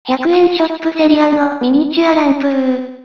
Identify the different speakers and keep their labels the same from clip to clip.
Speaker 1: 100円ショップセリアのミニチュアランプ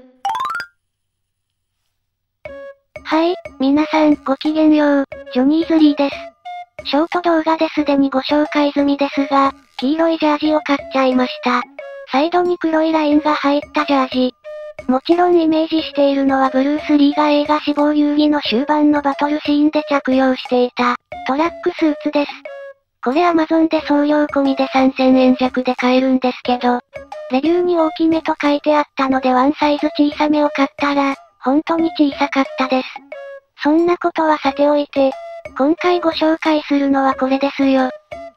Speaker 1: はい、皆さん、ごきげんよう、ジョニーズリーです。ショート動画ですでにご紹介済みですが、黄色いジャージを買っちゃいました。サイドに黒いラインが入ったジャージ。もちろんイメージしているのはブルース・リーが映画死亡遊戯の終盤のバトルシーンで着用していた、トラックスーツです。これ Amazon で送料込みで3000円弱で買えるんですけど、レビューに大きめと書いてあったのでワンサイズ小さめを買ったら、本当に小さかったです。そんなことはさておいて、今回ご紹介するのはこれですよ。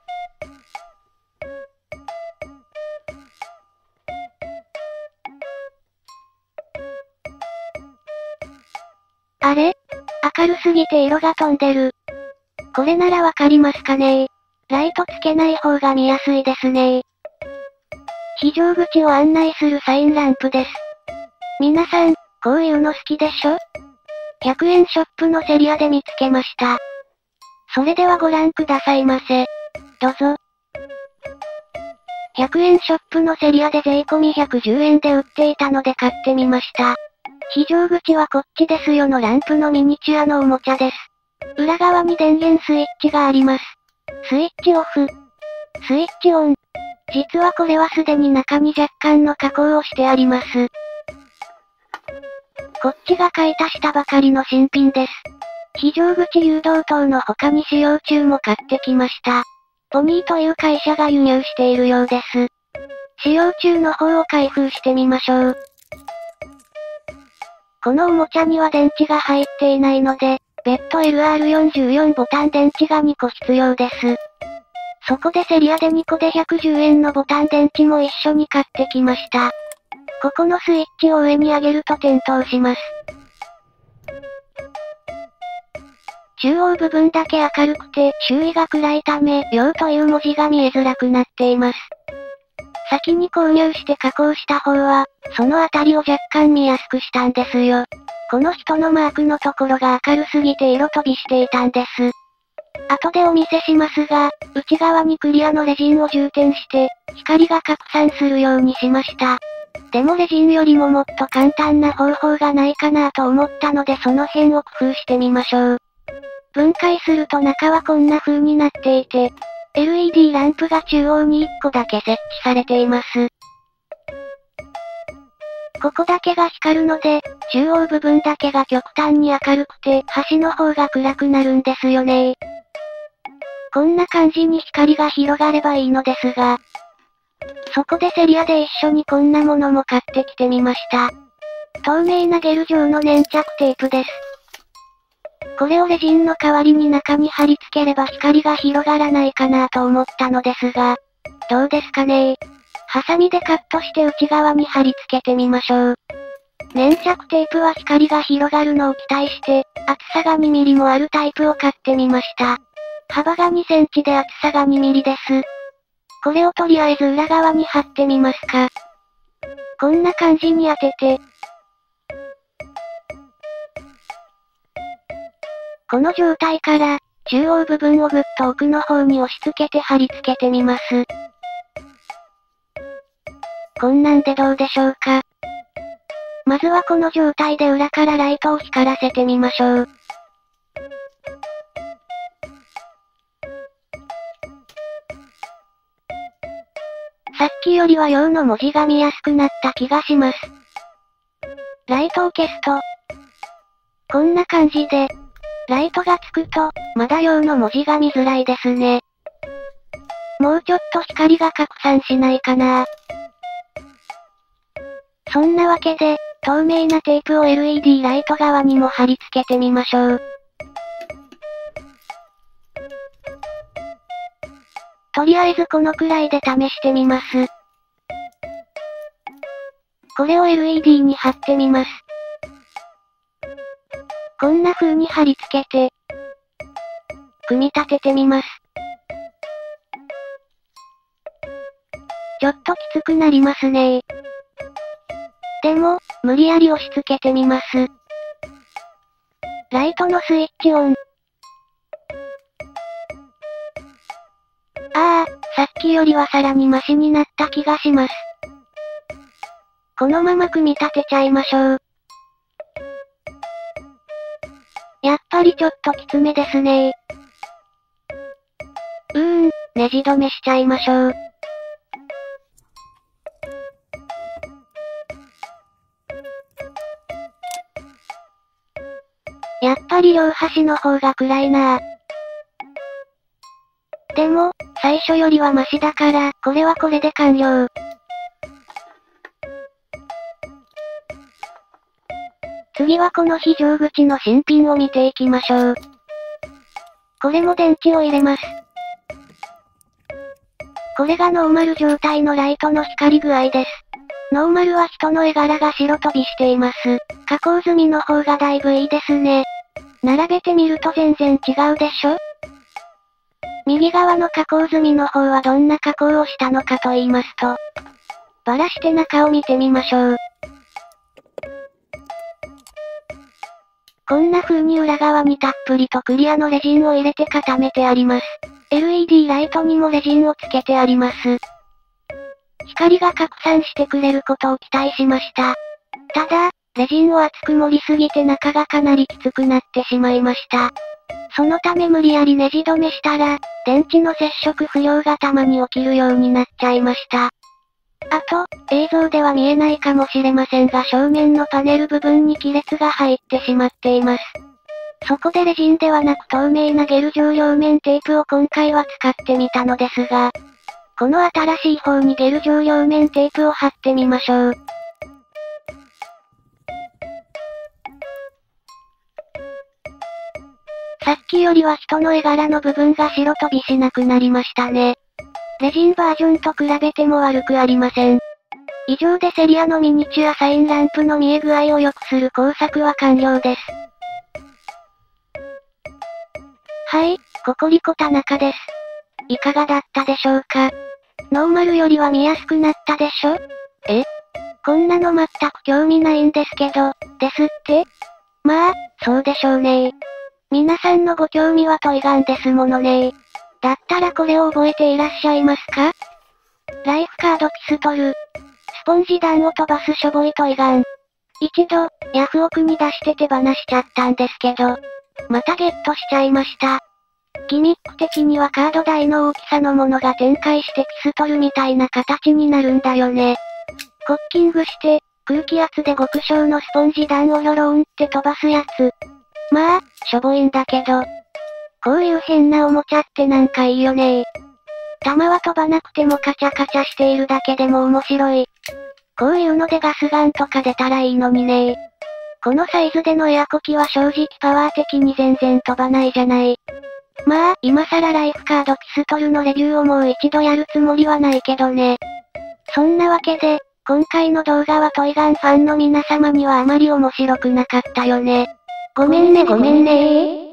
Speaker 1: あれ？明るすぎて色が飛んでる。これならわかりますかね？ライトつけない方が見やすいですね。非常口を案内するサインランプです。皆さん、こういうの好きでしょ？ 100 円ショップのセリアで見つけました。それではご覧くださいませ。どうぞ。100円ショップのセリアで税込み110円で売っていたので買ってみました。非常口はこっちですよのランプのミニチュアのおもちゃです。裏側に電源スイッチがあります。スイッチオフ。スイッチオン。実はこれはすでに中に若干の加工をしてあります。こっちが買い足したばかりの新品です。非常口誘導灯の他に使用中も買ってきました。ポニーという会社が輸入しているようです。使用中の方を開封してみましょう。このおもちゃには電池が入っていないので、別途 LR44 ボタン電池が2個必要です。そこでセリアで2個で110円のボタン電池も一緒に買ってきました。ここのスイッチを上に上げると点灯します。中央部分だけ明るくて、周囲が暗いため、用という文字が見えづらくなっています。先に購入して加工した方は、そのあたりを若干見やすくしたんですよ。この人のマークのところが明るすぎて色飛びしていたんです。後でお見せしますが、内側にクリアのレジンを充填して、光が拡散するようにしました。でもレジンよりももっと簡単な方法がないかなと思ったのでその辺を工夫してみましょう。分解すると中はこんな風になっていて、LED ランプが中央に1個だけ設置されています。ここだけが光るので、中央部分だけが極端に明るくて、端の方が暗くなるんですよね。こんな感じに光が広がればいいのですが、そこでセリアで一緒にこんなものも買ってきてみました。透明なゲル状の粘着テープです。これをレジンの代わりに中に貼り付ければ光が広がらないかなと思ったのですが、どうですかね？ハサミでカットして内側に貼り付けてみましょう。粘着テープは光が広がるのを期待して、厚さが2ミリもあるタイプを買ってみました。幅が2センチで厚さが2ミリです。これをとりあえず裏側に貼ってみますか。こんな感じに当てて、この状態から、中央部分をぐっと奥の方に押し付けて貼り付けてみます。こんなんでどうでしょうか。まずはこの状態で裏からライトを光らせてみましょう。さっきよりは用の文字が見やすくなった気がします。ライトを消すと、こんな感じで、ライトがつくと、まだ用の文字が見づらいですね。もうちょっと光が拡散しないかな。そんなわけで、透明なテープを LED ライト側にも貼り付けてみましょう。とりあえずこのくらいで試してみます。これを LED に貼ってみます。こんな風に貼り付けて、組み立ててみます。ちょっときつくなりますね。でも、無理やり押し付けてみます。ライトのスイッチオン。さっきよりはさらにマシになった気がします。 このまま組み立てちゃいましょう。やっぱりちょっときつめですね。ネジ止めしちゃいましょう。やっぱり両端の方が暗いなぁ。でも、最初よりはマシだから、これはこれで完了。次はこの非常口の新品を見ていきましょう。これも電池を入れます。これがノーマル状態のライトの光り具合です。ノーマルは人の絵柄が白飛びしています。加工済みの方がだいぶいいですね。並べてみると全然違うでしょ？右側の加工済みの方はどんな加工をしたのかと言いますと、バラして中を見てみましょう。こんな風に裏側にたっぷりとクリアのレジンを入れて固めてあります。LED ライトにもレジンをつけてあります。光が拡散してくれることを期待しました。ただ、レジンを厚く盛りすぎて中がかなりきつくなってしまいました。そのため無理やりネジ止めしたら、電池の接触不良がたまに起きるようになっちゃいました。あと、映像では見えないかもしれませんが正面のパネル部分に亀裂が入ってしまっています。そこでレジンではなく透明なゲル状両面テープを今回は使ってみたのですが、この新しい方にゲル状両面テープを貼ってみましょう。さっきよりは人の絵柄の部分が白飛びしなくなりましたね。レジンバージョンと比べても悪くありません。以上でセリアのミニチュアサインランプの見え具合を良くする工作は完了です。はい、ココリコ田中です。いかがだったでしょうか？ノーマルよりは見やすくなったでしょ？こんなの全く興味ないんですけど、ですって？まあ、そうでしょうね。皆さんのご興味はトイガンですものね。だったらこれを覚えていらっしゃいますか？ライフカードピストル。スポンジ弾を飛ばすしょぼいトイガン。一度、ヤフオクに出して手放しちゃったんですけど、またゲットしちゃいました。ギミック的にはカード台の大きさのものが展開してピストルみたいな形になるんだよね。コッキングして、空気圧で極小のスポンジ弾をヒョローンって飛ばすやつ。まあ、しょぼいんだけど。こういう変なおもちゃってなんかいいよね。弾は飛ばなくてもカチャカチャしているだけでも面白い。こういうのでガスガンとか出たらいいのにね。このサイズでのエアコキは正直パワー的に全然飛ばないじゃない。まあ、今更ライフカードピストルのレビューをもう一度やるつもりはないけどね。そんなわけで、今回の動画はトイガンファンの皆様にはあまり面白くなかったよね。ごめんねごめんね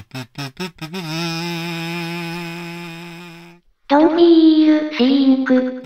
Speaker 1: Don't feel think